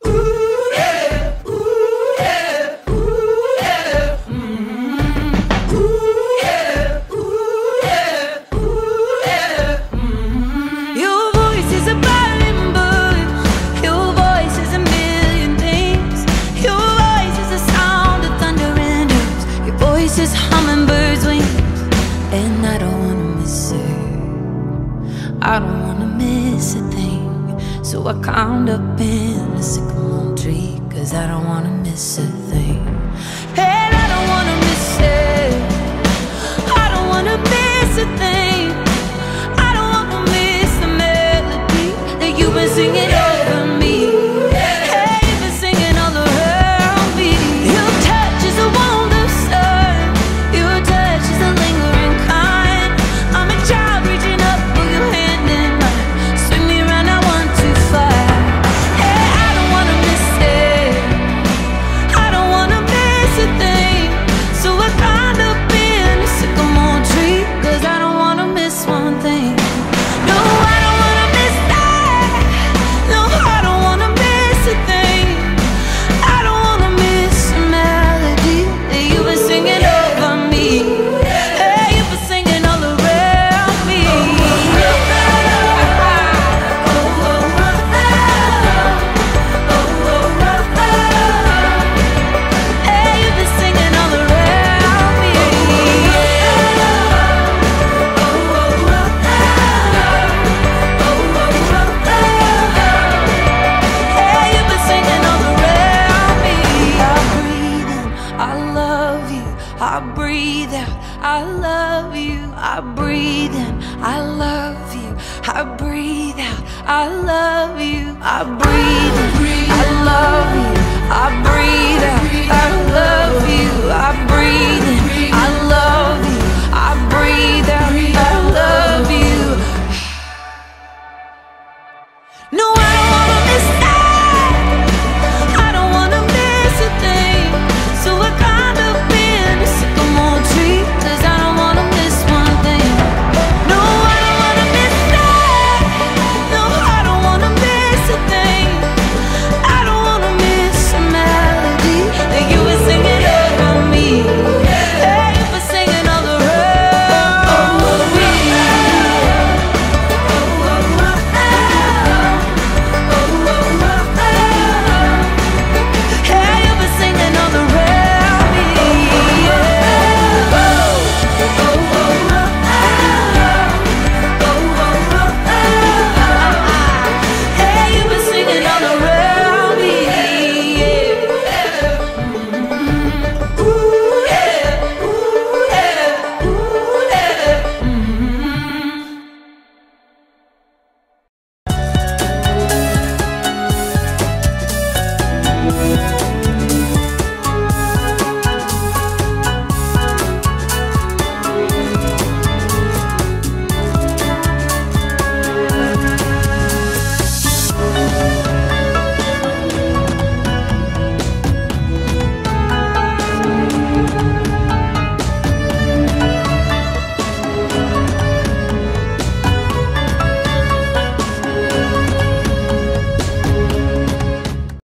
Hummingbird's wings, and I don't wanna miss her. I don't wanna miss a thing. So I climbed up in the sycamore tree, 'cause I don't wanna miss a thing. And I don't wanna miss it. I don't wanna miss a thing. I don't wanna miss the melody that you've been singing over me. Hey, you've been singing all around me. Your touch is a wonder, sun. Your touch is a lingering kind. I'm a child reaching up for your hand in mine. Swing me around, I want to fly. Hey, I don't wanna miss it. I don't wanna miss a thing. So I climbed up in a sycamore tree, 'cause I don't wanna miss one thing. No, I don't wanna miss that. No, I don't wanna miss a thing. I don't wanna miss the melody that you've been singing over me. Hey, you've been singing all around me. Hey, you've been singing all around me. Hey, you've been singing all around me. I breathe in, I love you. I breathe out, I love you. I breathe in, I love you. I breathe out, I love you. I breathe in, I love you. I breathe out.